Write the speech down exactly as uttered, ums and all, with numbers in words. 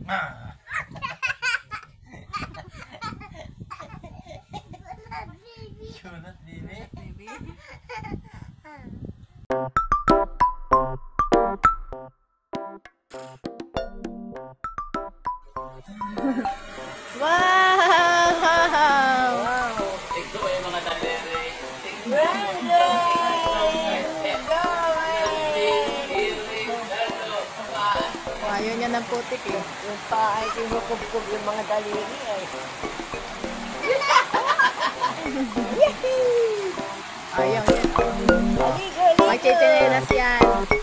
Kunat, baby. Baby. Wow! Wow! Ito ay mga talere. Ayaw niya ng putik eh. Yung pa ay kinukubkub yung mga daliri ay. Ayaw niya. Gali, gali, Magchichinelas yan.